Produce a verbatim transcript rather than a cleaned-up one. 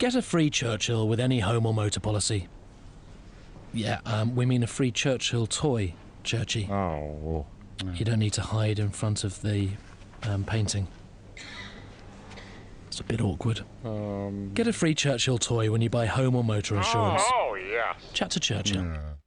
Get a free Churchill with any home or motor policy. Yeah, um, we mean a free Churchill toy, Churchy. Oh. You don't need to hide in front of the um, painting. It's a bit awkward. Um. Get a free Churchill toy when you buy home or motor insurance. Oh, yes. Chat to Churchill. Yeah.